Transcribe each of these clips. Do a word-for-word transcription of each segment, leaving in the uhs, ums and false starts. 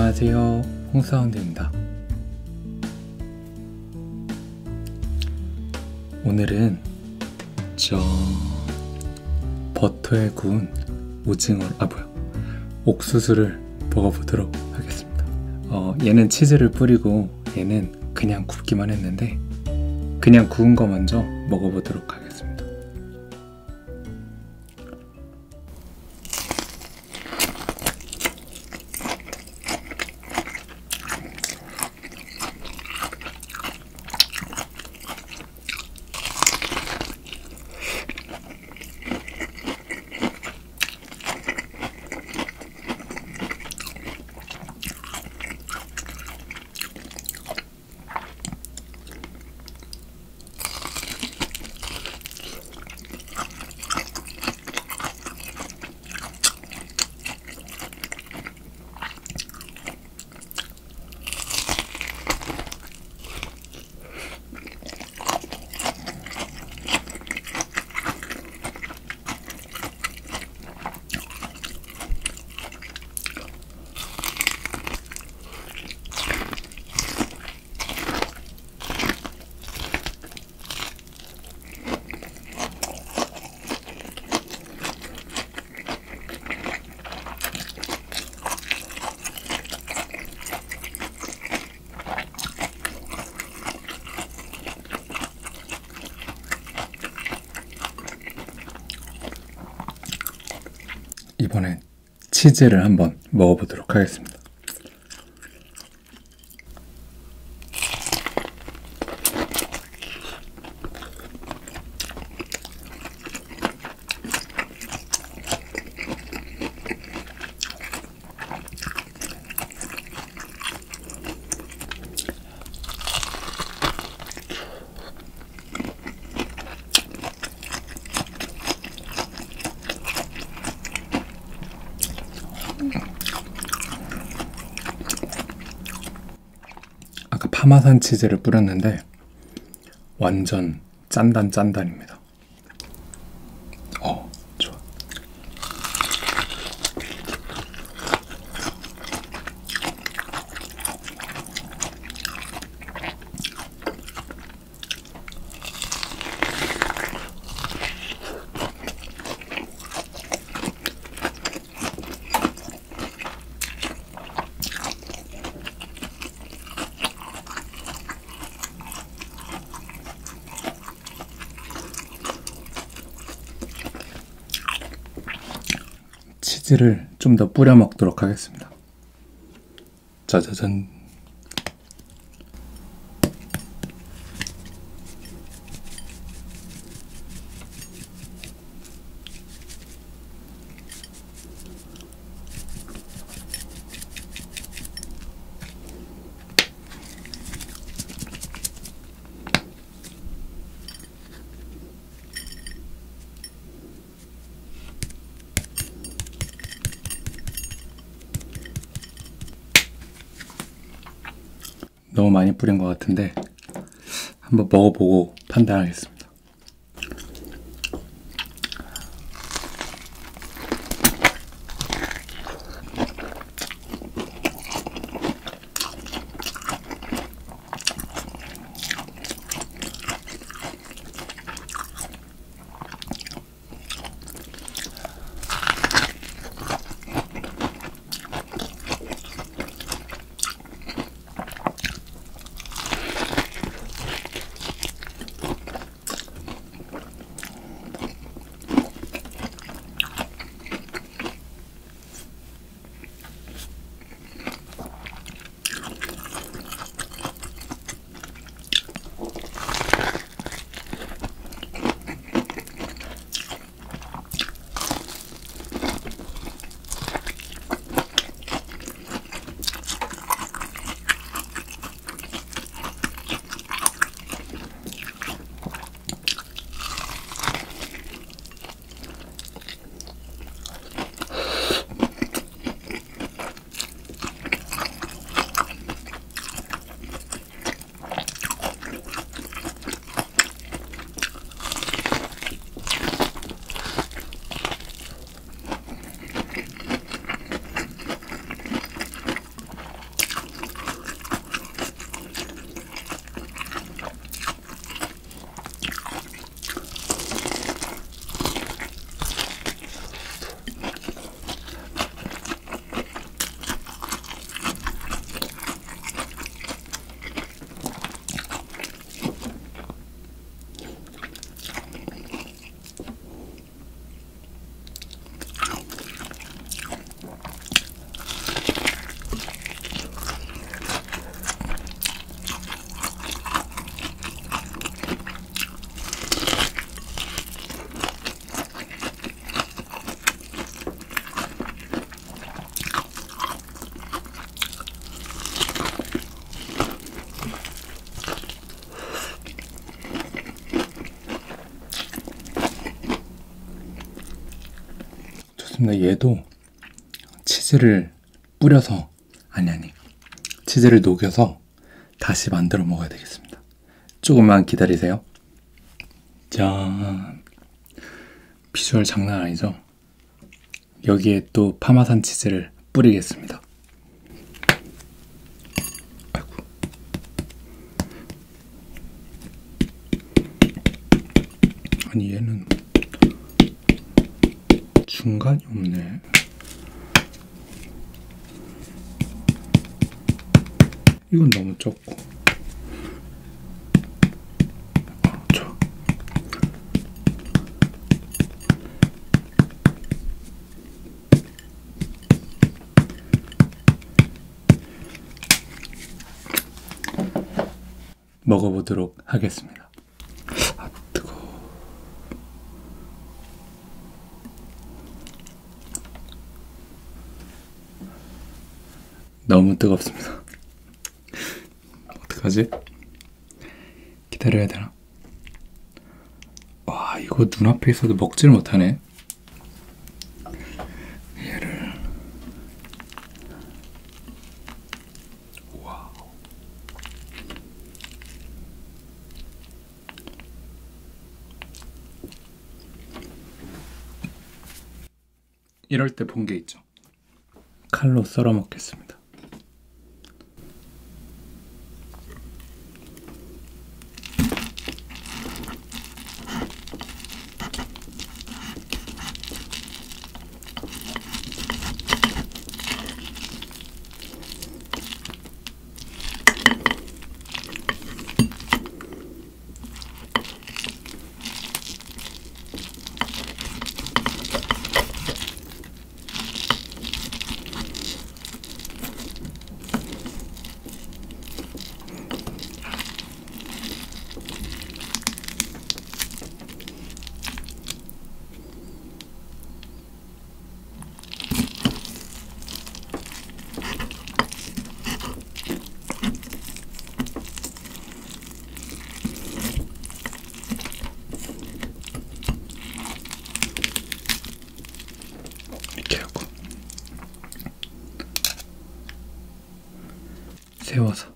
안녕하세요, 홍사운드입니다. 오늘은 저 버터에 구운 오징어, 아 뭐야 옥수수를 먹어보도록 하겠습니다. 어, 얘는 치즈를 뿌리고 얘는 그냥 굽기만 했는데 그냥 구운 거 먼저 먹어보도록 하겠습니다. 이번엔 치즈를 한번 먹어보도록 하겠습니다. 아까 파마산 치즈를 뿌렸는데 완전 짠단 짠단입니다. 어, 좋아. 치즈를 좀 더 뿌려 먹도록 하겠습니다. 짜자잔. 너무 많이 뿌린 것 같은데 한번 먹어보고 판단하겠습니다. 알겠습니다. 얘도 치즈를 뿌려서 아니 아니 치즈를 녹여서 다시 만들어 먹어야 되겠습니다. 조금만 기다리세요. 짠, 비주얼 장난 아니죠? 여기에 또 파마산 치즈를 뿌리겠습니다. 아이고. 아니 얘는 중간이 없네. 이건 너무 적고. 아, 좋아. 먹어보도록 하겠습니다. 아, 뜨거워. 너무 뜨겁습니다. 어떡하지? 기다려야 되나? 와, 이거 눈앞에 있어도 먹지를 못하네. 얘를 와우. 이럴 때 본 게 있죠. 칼로 썰어 먹겠습니다. 세워서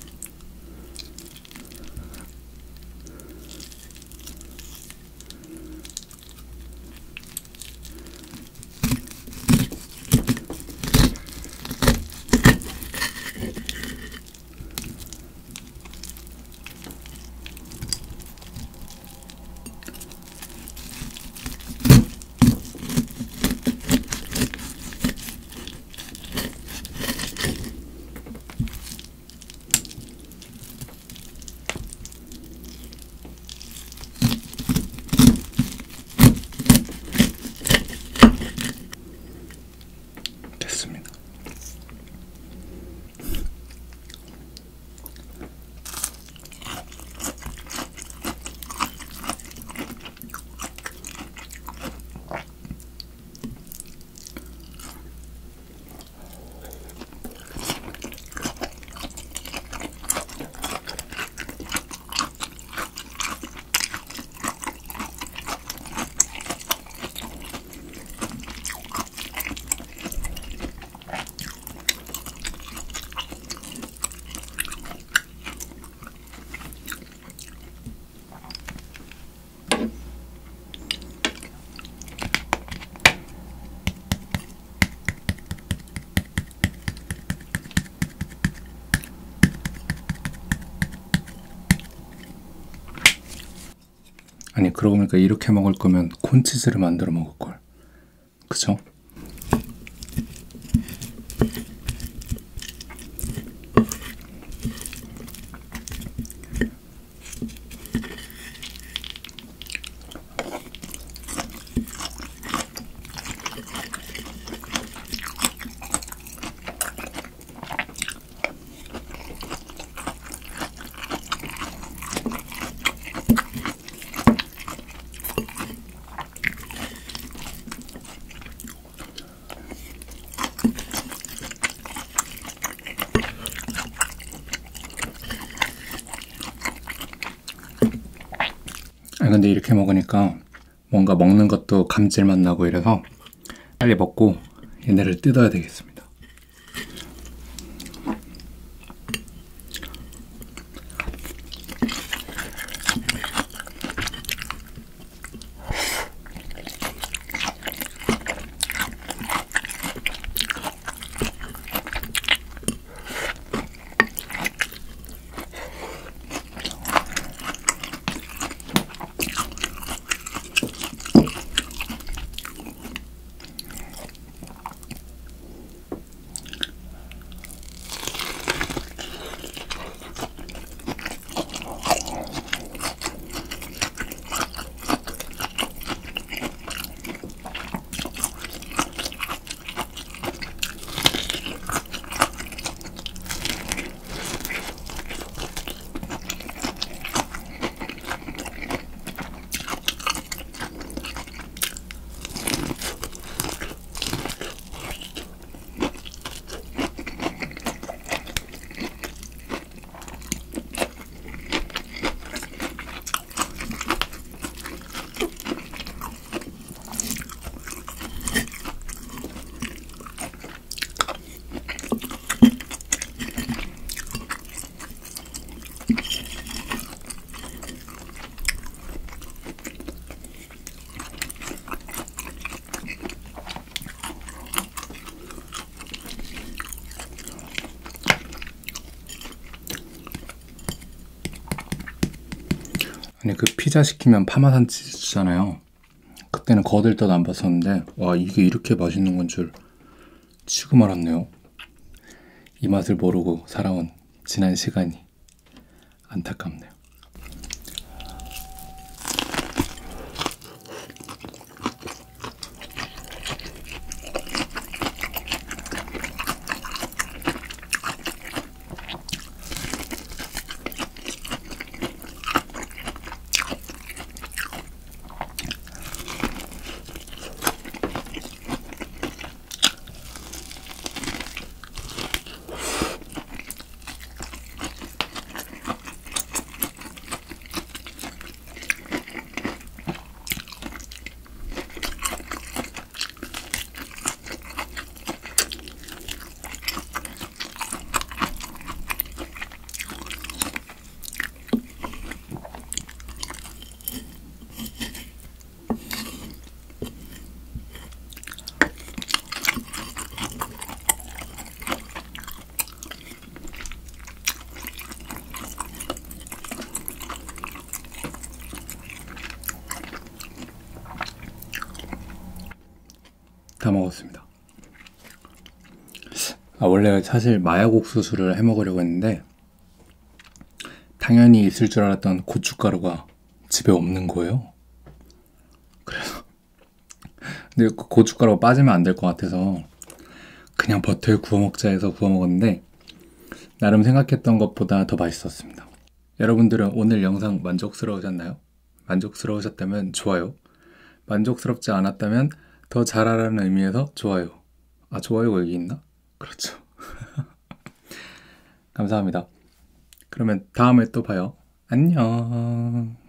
됐습니다. 아니 그러고 보니까 이렇게 먹을 거면 콘치즈를 만들어 먹을 걸. 그쵸? 아 근데 이렇게 먹으니까 뭔가 먹는 것도 감질맛 나고 이래서 빨리 먹고 얘네를 뜯어야 되겠습니다. 아니 그 피자 시키면 파마산 치즈 주잖아요. 그때는 거들떠도 안 봤었는데 와 이게 이렇게 맛있는 건 줄 지금 알았네요. 이 맛을 모르고 살아온 지난 시간이 안타깝네요. 다 먹었습니다. 아, 원래 사실 마약 옥수수를 해 먹으려고 했는데 당연히 있을 줄 알았던 고춧가루가 집에 없는 거예요. 그래서 근데 그 고춧가루가 빠지면 안 될 것 같아서 그냥 버터에 구워 먹자 해서 구워 먹었는데 나름 생각했던 것보다 더 맛있었습니다. 여러분들은 오늘 영상 만족스러우셨나요? 만족스러우셨다면 좋아요, 만족스럽지 않았다면 더 잘하라는 의미에서 좋아요. 아, 좋아요가 여기 있나? 그렇죠. 감사합니다. 그러면 다음에 또 봐요. 안녕.